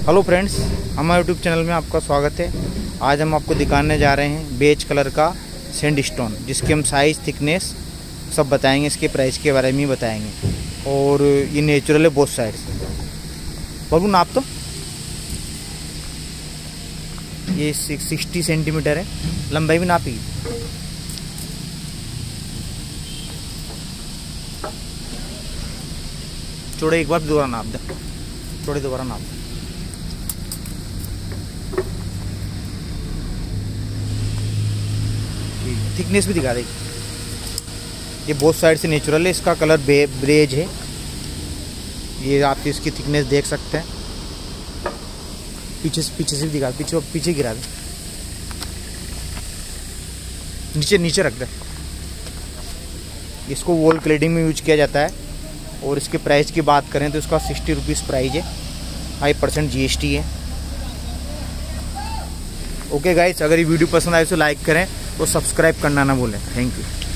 Hello friends, हमारे YouTube channel में आपका स्वागत है। आज हम आपको दिखाने जा रहे हैं बेज कलर का सैंडस्टोन, जिसकी हम साइज़, थिकनेस सब बताएंगे, इसके प्राइस के बारे में ही बताएंगे। और ये नेचुरल है बोथ साइड से। बाबू नाप तो ये 60 सेंटीमीटर है, लंबाई भी नापी। चौड़े एक बार दोबारा नाप दे, चौड़े दोबारा नाप। थिकनेस भी दिखा दे। ये बोथ साइड से नेचुरल है, इसका कलर बेज है। ये आप इसकी थिकनेस देख सकते हैं। पीछे से भी दिखा, पीछे गिरा दे, नीचे रख दे। इसको वॉल क्लेडिंग में यूज किया जाता है। और इसके प्राइस की बात करें तो इसका 60 रुपीज़ प्राइस है, 5% GST है। ओके गाइस, अगर ये वीडियो पसंद आए तो लाइक करें और सब्सक्राइब करना ना भूलें। Thank you.